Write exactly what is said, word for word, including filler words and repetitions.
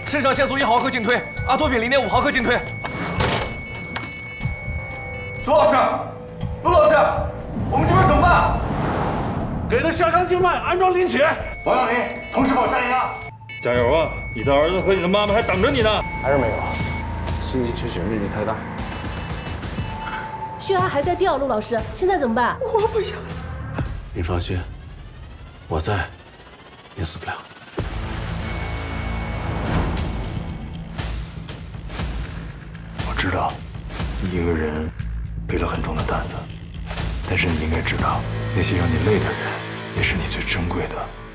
肾上腺素一毫克进推，阿托品零点五毫克进推。苏老师，卢老师，我们这边怎么办？ 给他下腔静脉，安装林起。 王小林，同时保山压。 加油啊！你的儿子和你的妈妈还等着你呢。 还是没有，心肌缺血秘密太大。 血压还在掉，陆老师，现在怎么办？ 我不想死。 你放心，我在，也死不了。 我知道，你一个人背了很重的担子，但是你应该知道，那些让你累的人，也是你最珍贵的。